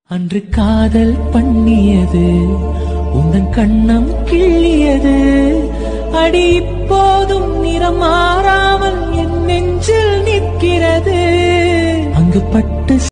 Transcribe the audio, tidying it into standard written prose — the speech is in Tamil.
அன்று காதல் பண்ணியது உந்தன் கண்ணம் கிள்ளியது அடி இப்போதும் நிறம் மாறாமல் என் நெஞ்சில் நிற்கிறது அங்கு பட்டு